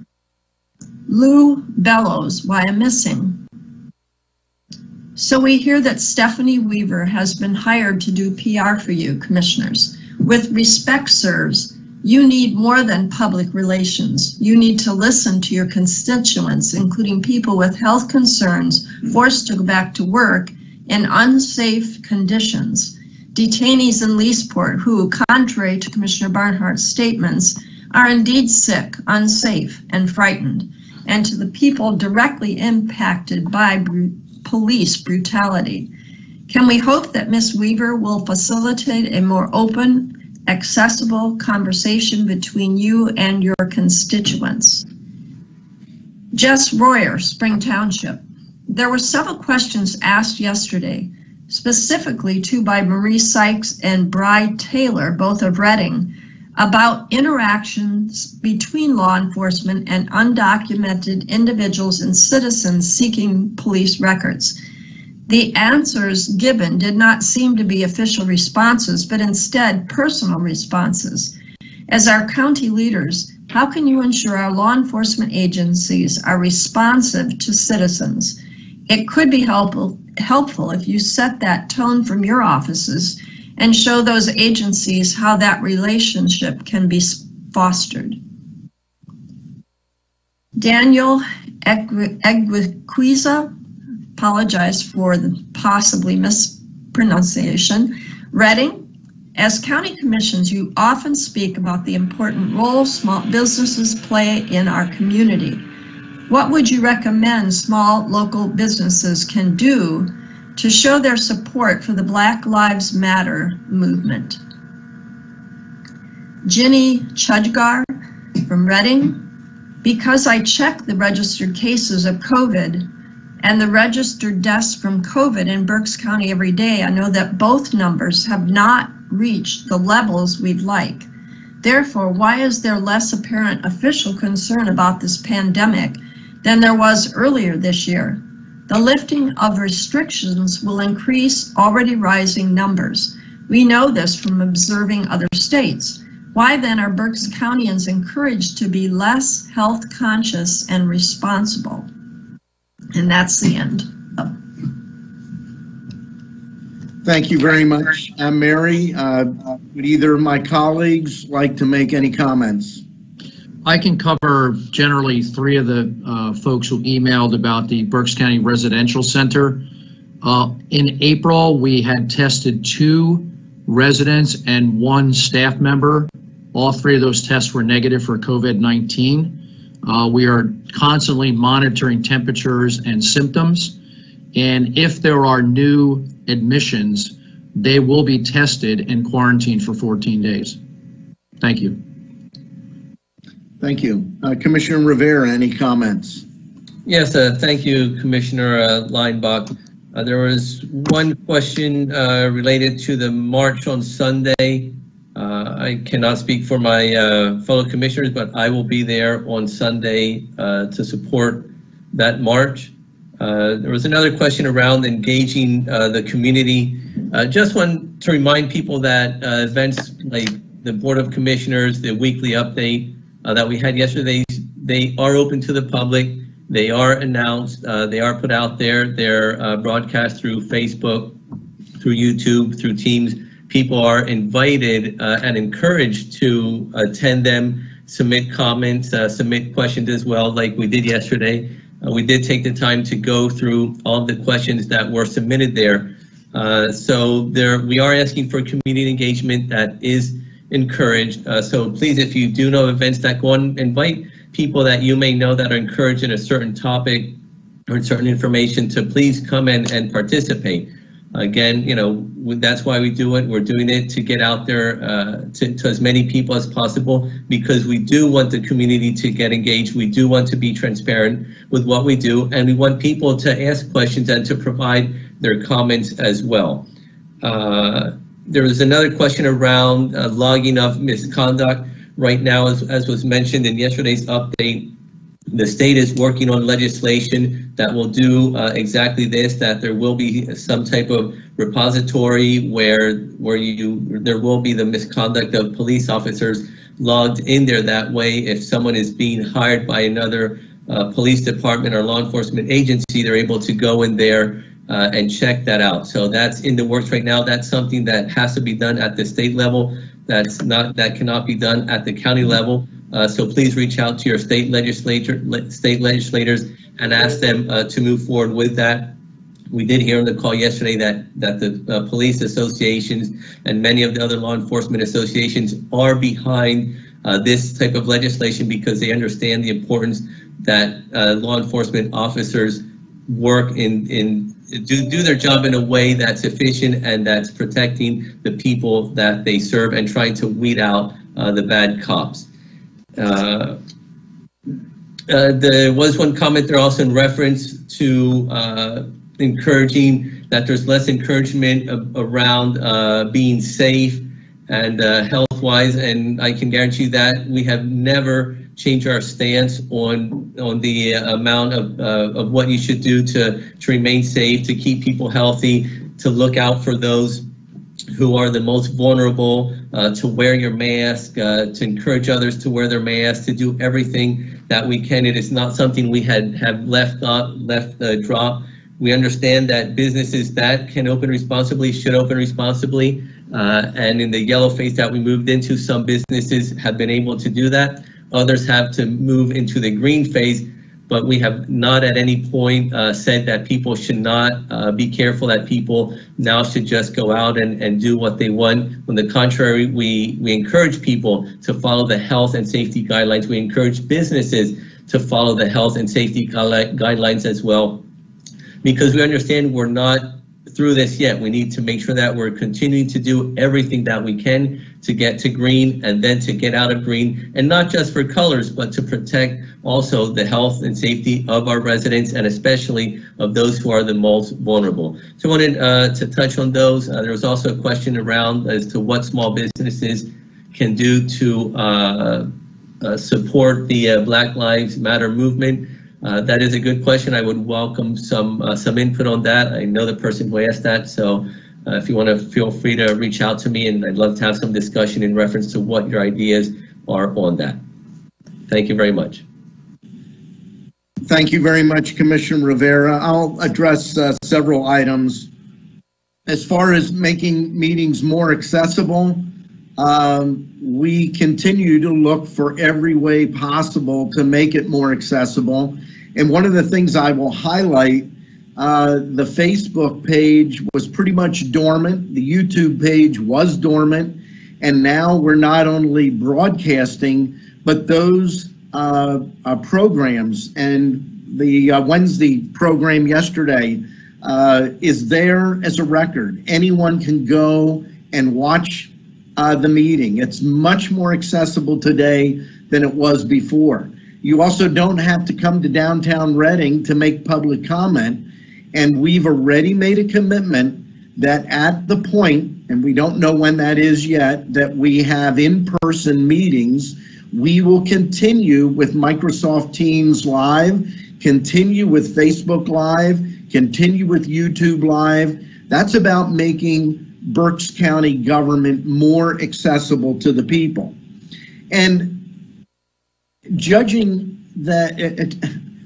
Lou Bellows, why I'm missing. So we hear that Stephanie Weaver has been hired to do P R for you, commissioners. With respect, sirs, you need more than public relations. You need to listen to your constituents, including people with health concerns forced to go back to work in unsafe conditions. Detainees in Leesport who, contrary to Commissioner Barnhart's statements, are indeed sick, unsafe, and frightened, and to the people directly impacted by br- police brutality. Can we hope that Miz Weaver will facilitate a more open, accessible conversation between you and your constituents? Jess Royer, Spring Township. There were several questions asked yesterday, specifically too by Marie Sykes and Bri Taylor, both of Reading, about interactions between law enforcement and undocumented individuals and citizens seeking police records. The answers given did not seem to be official responses, but instead personal responses. As our county leaders, how can you ensure our law enforcement agencies are responsive to citizens? It could be helpful, helpful if you set that tone from your offices and show those agencies how that relationship can be fostered. Daniel Egwiquiza, apologize for the possibly mispronunciation. Reading, as county commissions, you often speak about the important role small businesses play in our community. What would you recommend small local businesses can do to show their support for the Black Lives Matter movement? Ginny Chudgar from Reading, because I check the registered cases of COVID and the registered deaths from COVID in Berks County every day, I know that both numbers have not reached the levels we'd like. Therefore, why is there less apparent official concern about this pandemic than there was earlier this year? The lifting of restrictions will increase already rising numbers. We know this from observing other states. Why then are Berks Countyans encouraged to be less health conscious and responsible? And that's the end. Oh. Thank you very much, uh, Mary. Uh, would either of my colleagues like to make any comments? I can cover generally three of the uh, folks who emailed about the Berks County Residential Center. Uh, in April, we had tested two residents and one staff member. All three of those tests were negative for COVID nineteen. Uh, we are constantly monitoring temperatures and symptoms. And if there are new admissions, they will be tested and quarantined for fourteen days. Thank you. Thank you. Uh, Commissioner Rivera, any comments? Yes, uh, thank you, Commissioner uh, Leinbach. Uh, there was one question uh, related to the march on Sunday. Uh, I cannot speak for my uh, fellow commissioners, but I will be there on Sunday uh, to support that march. Uh, there was another question around engaging uh, the community. Uh, just want to remind people that uh, events like the Board of Commissioners, the weekly update uh, that we had yesterday, they are open to the public. They are announced. Uh, they are put out there. They're uh, broadcast through Facebook, through YouTube, through Teams. People are invited uh, and encouraged to attend them, submit comments, uh, submit questions as well, like we did yesterday. Uh, we did take the time to go through all of the questions that were submitted there. Uh, so there, we are asking for community engagement that is encouraged. Uh, so please, if you do know events that go on, invite people that you may know that are encouraged in a certain topic or certain information to please come in and participate. Again, you know, that's why we do it. We're doing it to get out there uh, to, to as many people as possible, because we do want the community to get engaged. We do want to be transparent with what we do, and we want people to ask questions and to provide their comments as well. Uh, there was another question around uh, logging of misconduct. Right now, as, as was mentioned in yesterday's update, the state is working on legislation that will do uh, exactly this, that there will be some type of repository where where you there will be the misconduct of police officers logged in there. That way, if someone is being hired by another uh, police department or law enforcement agency, they're able to go in there uh, and check that out. So that's in the works right now. That's something that has to be done at the state level. That's not that cannot be done at the county level. Uh, so please reach out to your state legislature, le state legislators, and ask them uh, to move forward with that. We did hear on the call yesterday that that the uh, police associations and many of the other law enforcement associations are behind uh, this type of legislation because they understand the importance that uh, law enforcement officers work in, in do, do their job in a way that's efficient and that's protecting the people that they serve and trying to weed out uh, the bad cops. Uh, uh, there was one comment there also in reference to uh, encouraging that there's less encouragement of, around uh, being safe and uh, health-wise, and I can guarantee that we have never changed our stance on on the uh, amount of uh, of what you should do to to remain safe, to keep people healthy, to look out for those who are the most vulnerable, uh, to wear your mask, uh, to encourage others to wear their masks, to do everything that we can. It is not something we had have left uh, left uh, drop. We understand that businesses that can open responsibly should open responsibly. Uh, and in the yellow phase that we moved into, some businesses have been able to do that. Others have to move into the green phase, but we have not at any point uh, said that people should not uh, be careful, that people now should just go out and, and do what they want. On the contrary, we, we encourage people to follow the health and safety guidelines. We encourage businesses to follow the health and safety guidelines as well, because we understand we're not through this yet. We need to make sure that we're continuing to do everything that we can to get to green and then to get out of green, and not just for colors, but to protect also the health and safety of our residents and especially of those who are the most vulnerable. So I wanted uh, to touch on those. Uh, there was also a question around as to what small businesses can do to uh, uh, support the uh, Black Lives Matter movement. Uh, that is a good question. I would welcome some uh, some input on that. I know the person who asked that, so uh, if you want to, feel free to reach out to me, and I'd love to have some discussion in reference to what your ideas are on that. Thank you very much. Thank you very much, Commissioner Rivera. I'll address uh, several items. As far as making meetings more accessible, um, we continue to look for every way possible to make it more accessible. And one of the things I will highlight, uh, the Facebook page was pretty much dormant. The YouTube page was dormant. And now we're not only broadcasting, but those uh, uh, programs, and the uh, Wednesday program yesterday uh, is there as a record. Anyone can go and watch uh, the meeting. It's much more accessible today than it was before. You also don't have to come to downtown Reading to make public comment, and we've already made a commitment that at the point, and we don't know when that is yet, that we have in-person meetings, we will continue with Microsoft Teams Live, continue with Facebook Live, continue with YouTube Live. That's about making Berks County government more accessible to the people. And judging that, it, it,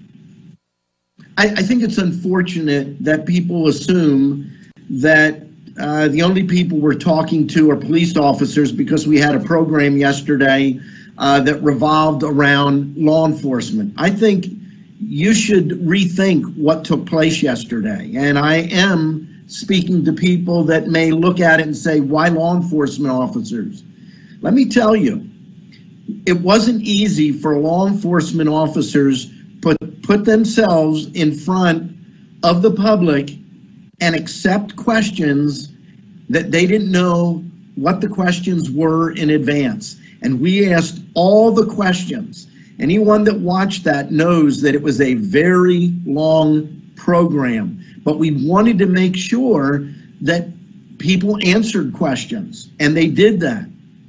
I, I think it's unfortunate that people assume that uh, the only people we're talking to are police officers, because we had a program yesterday uh, that revolved around law enforcement. I think you should rethink what took place yesterday. And I am speaking to people that may look at it and say, why law enforcement officers? Let me tell you, it wasn't easy for law enforcement officers put put themselves in front of the public and accept questions that they didn't know what the questions were in advance. And we asked all the questions. Anyone that watched that knows that it was a very long program, but we wanted to make sure that people answered questions, and they did that.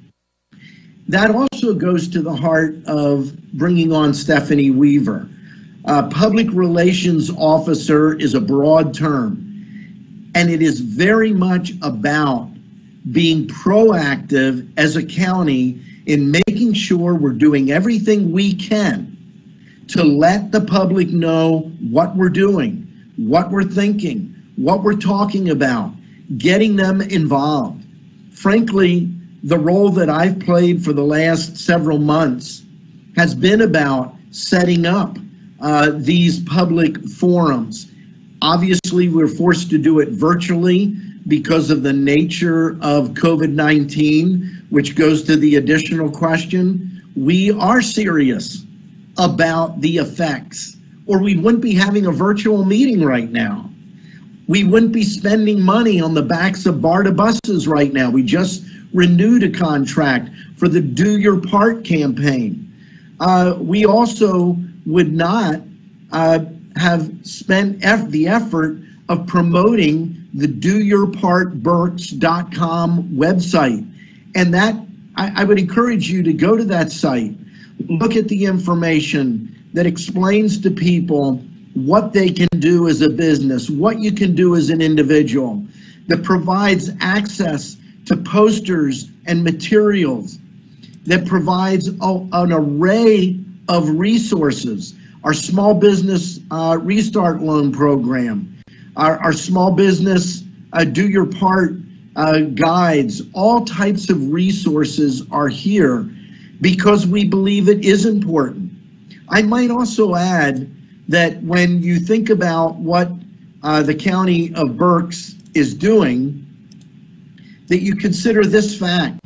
That also goes to the heart of bringing on Stephanie Weaver. Uh, public relations officer is a broad term, and it is very much about being proactive as a county in making sure we're doing everything we can to let the public know what we're doing, what we're thinking, what we're talking about, getting them involved. Frankly, the role that I've played for the last several months has been about setting up uh, these public forums. Obviously, we're forced to do it virtually because of the nature of COVID nineteen, which goes to the additional question. We are serious about the effects, or we wouldn't be having a virtual meeting right now. We wouldn't be spending money on the backs of BARTA buses right now. We just renewed a contract for the Do Your Part campaign. Uh, we also would not uh, have spent eff the effort of promoting the do your part berks dot com website. And that, I, I would encourage you to go to that site, look at the information that explains to people what they can do as a business, what you can do as an individual, that provides access to posters and materials, that provides a, an array of resources. Our small business uh, restart loan program, our, our small business uh, do your part uh, guides, all types of resources are here because we believe it is important. I might also add that when you think about what uh, the County of Berks is doing, that you consider this fact.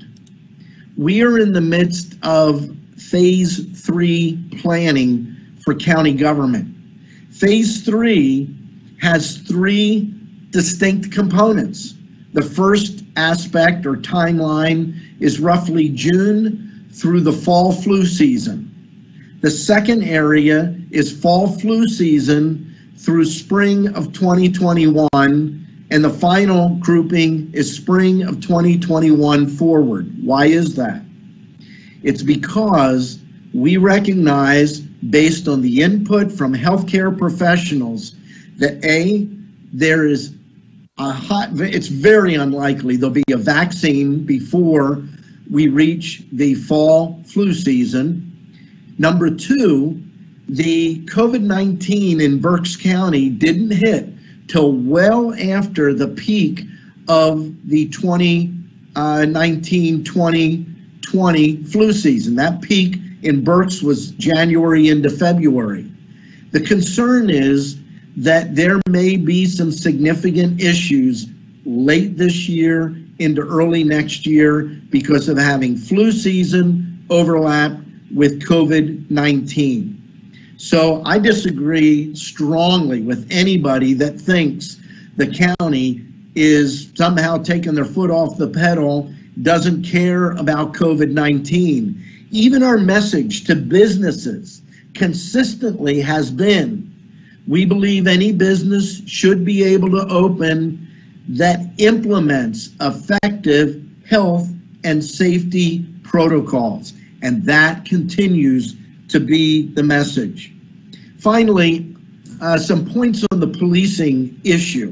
We are in the midst of phase three planning for county government. Phase three has three distinct components. The first aspect or timeline is roughly June through the fall flu season. The second area is fall flu season through spring of twenty twenty-one, and the final grouping is spring of twenty twenty-one forward. Why is that? It's because we recognize, based on the input from healthcare professionals, that A, there is a hot, it's very unlikely there'll be a vaccine before we reach the fall flu season. Number two, the COVID nineteen in Berks County didn't hit till well after the peak of the twenty nineteen twenty twenty flu season. That peak in Berks was January into February. The concern is that there may be some significant issues late this year into early next year because of having flu season overlap with COVID nineteen. So I disagree strongly with anybody that thinks the county is somehow taking their foot off the pedal, doesn't care about COVID nineteen. Even our message to businesses consistently has been, we believe any business should be able to open that implements effective health and safety protocols. And that continues to be the message. Finally, uh, some points on the policing issue.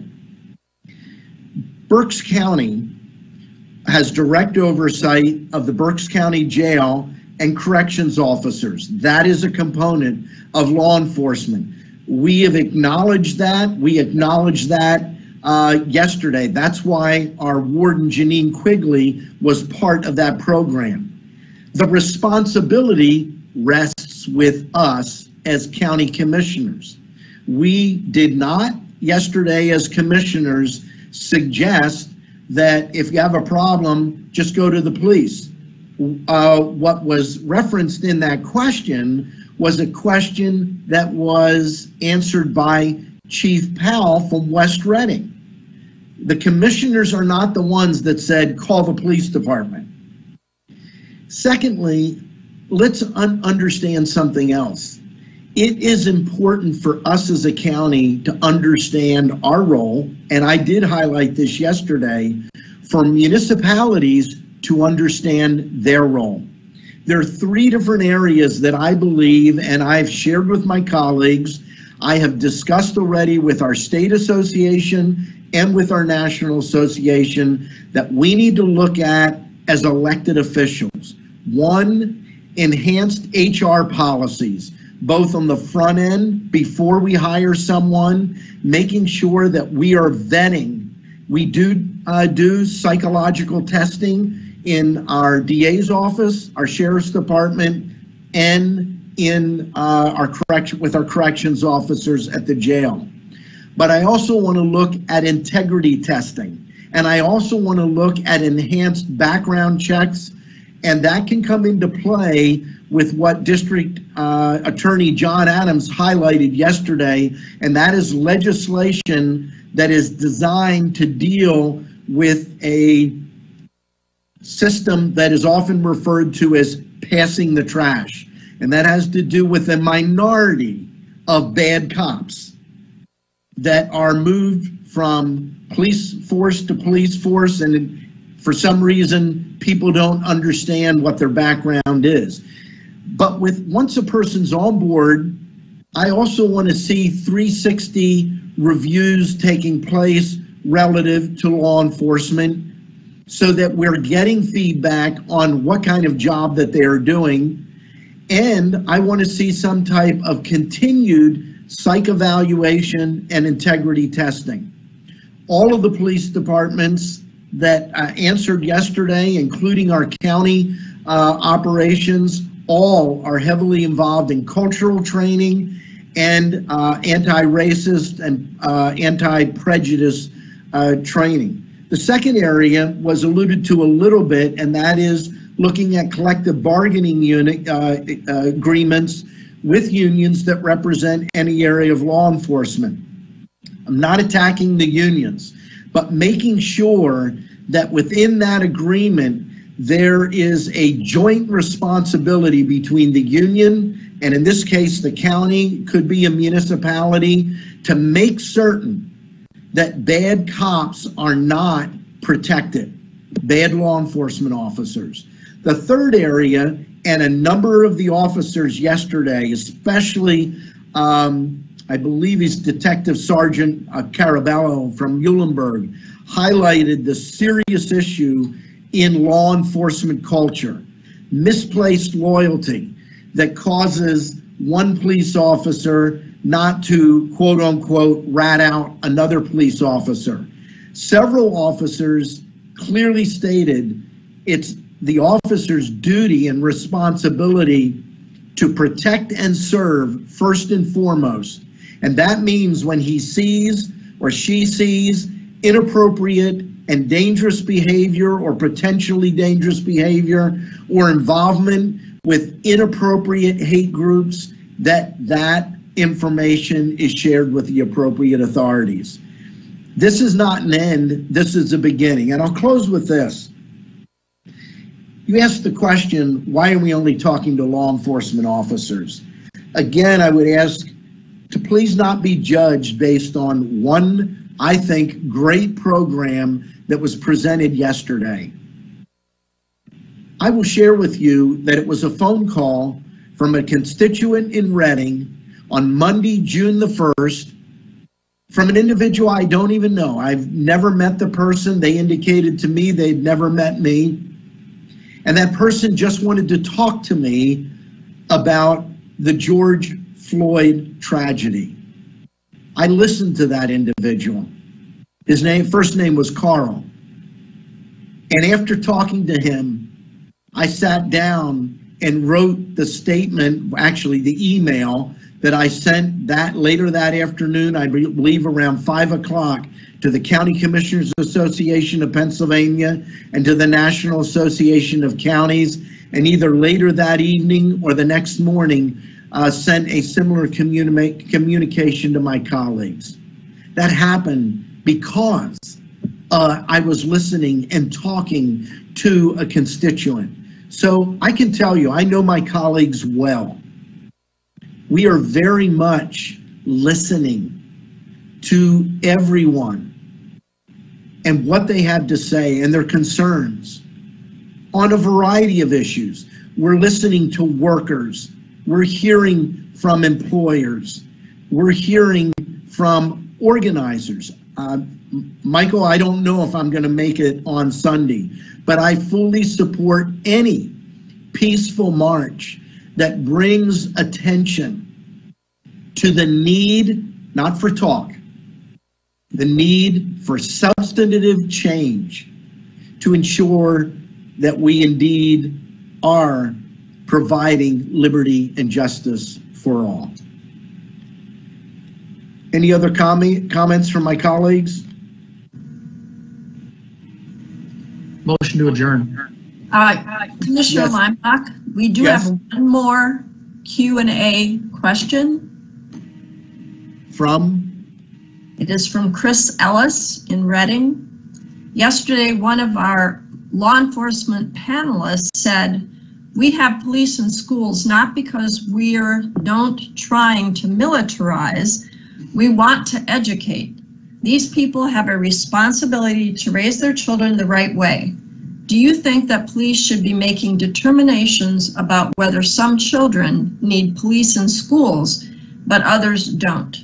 Berks County has direct oversight of the Berks County Jail and corrections officers. That is a component of law enforcement. We have acknowledged that. We acknowledged that uh, yesterday. That's why our warden, Janine Quigley, was part of that program. The responsibility rests with us as county commissioners. We did not yesterday as commissioners suggest that if you have a problem, just go to the police. Uh, what was referenced in that question was a question that was answered by Chief Powell from West Reading. The commissioners are not the ones that said, call the police department. Secondly, let's un- understand something else. It is important for us as a county to understand our role, and I did highlight this yesterday, for municipalities to understand their role. There are three different areas that I believe, and I've shared with my colleagues, I have discussed already with our state association and with our national association, that we need to look at as elected officials. One, enhanced H R policies, both on the front end before we hire someone, making sure that we are vetting. We do uh, do psychological testing in our D A's office, our sheriff's department, and in uh, our correction with our corrections officers at the jail. But I also want to look at integrity testing, and I also want to look at enhanced background checks And that can come into play with what District uh, Attorney John Adams highlighted yesterday, and that is legislation that is designed to deal with a system that is often referred to as passing the trash. And that has to do with a minority of bad cops that are moved from police force to police force, and for some reason, people don't understand what their background is. But with once a person's on board, I also want to see three sixty reviews taking place relative to law enforcement so that we're getting feedback on what kind of job that they are doing. And I want to see some type of continued psych evaluation and integrity testing. All of the police departments that uh, answered yesterday, including our county uh, operations, all are heavily involved in cultural training and uh, anti-racist and uh, anti-prejudice uh, training. The second area was alluded to a little bit, and that is looking at collective bargaining unit uh, uh, agreements with unions that represent any area of law enforcement. I'm not attacking the unions, but making sure that within that agreement, there is a joint responsibility between the union, and in this case, the county, could be a municipality, to make certain that bad cops are not protected, bad law enforcement officers. The third area, and a number of the officers yesterday, especially, um, I believe he's Detective Sergeant uh, Carabello from Eulenberg, highlighted the serious issue in law enforcement culture, misplaced loyalty that causes one police officer not to, quote unquote, rat out another police officer. Several officers clearly stated it's the officer's duty and responsibility to protect and serve first and foremost. And that means when he sees or she sees inappropriate and dangerous behavior or potentially dangerous behavior or involvement with inappropriate hate groups, that that information is shared with the appropriate authorities. This is not an end, this is a beginning. And I'll close with this. You asked the question, why are we only talking to law enforcement officers? Again, I would ask to please not be judged based on one, I think, great program that was presented yesterday. I will share with you that it was a phone call from a constituent in Reading on Monday, June the first, from an individual I don't even know. I've never met the person. They indicated to me they'd never met me. And that person just wanted to talk to me about the George Floyd tragedy. I listened to that individual. His name, first name was Carl. And after talking to him, I sat down and wrote the statement, actually the email that I sent that later that afternoon, I believe around five o'clock, to the County Commissioners Association of Pennsylvania and to the National Association of Counties, and either later that evening or the next morning, uh, sent a similar communi- communication to my colleagues. That happened because uh, I was listening and talking to a constituent. So I can tell you, I know my colleagues well. We are very much listening to everyone and what they have to say and their concerns on a variety of issues. We're listening to workers. We're hearing from employers. We're hearing from organizers. Uh, Michael, I don't know if I'm going to make it on Sunday, but I fully support any peaceful march that brings attention to the need, not for talk, the need for substantive change to ensure that we indeed are providing liberty and justice for all. Any other comment, comments from my colleagues? Motion to adjourn. Uh, Commissioner Yes. Limbach, we do Yes. have one more Q and A question. From? It is from Chris Ellis in Reading. Yesterday, one of our law enforcement panelists said, "We have police in schools not because we're don't trying to militarize, we want to educate. These people have a responsibility to raise their children the right way. Do you think that police should be making determinations about whether some children need police in schools, but others don't?"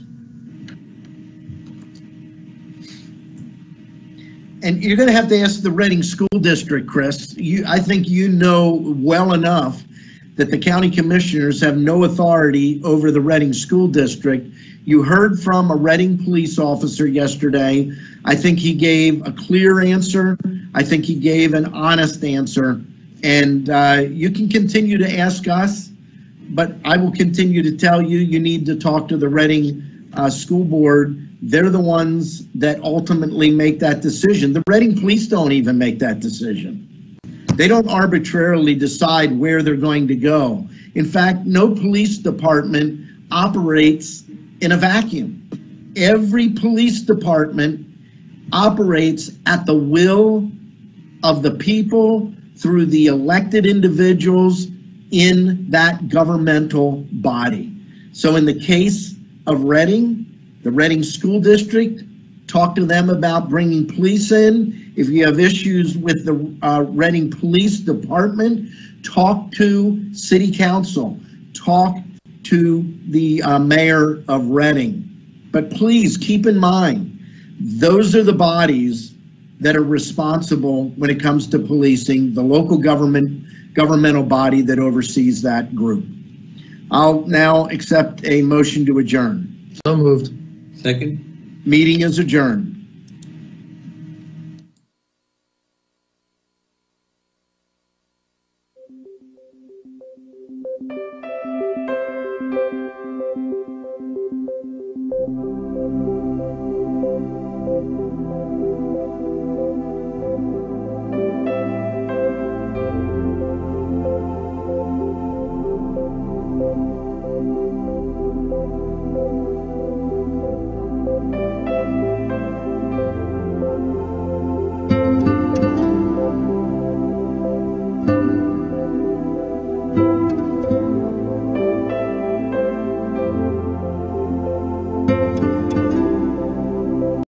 And you're going to have to ask the Reading School District, Chris. You, I think you know well enough that the county commissioners have no authority over the Reading School District. You heard from a Reading police officer yesterday. I think he gave a clear answer. I think he gave an honest answer. And uh, you can continue to ask us, but I will continue to tell you, you need to talk to the Reading uh, School Board. They're the ones that ultimately make that decision. The Reading police don't even make that decision. They don't arbitrarily decide where they're going to go. In fact, no police department operates in a vacuum. Every police department operates at the will of the people through the elected individuals in that governmental body. So in the case of Reading, the Reading School District, talk to them about bringing police in. If you have issues with the uh, Reading Police Department, talk to City Council, talk to the uh, Mayor of Reading. But please keep in mind, those are the bodies that are responsible when it comes to policing, the local government, governmental body that oversees that group. I'll now accept a motion to adjourn. So moved. Second? Meeting is adjourned.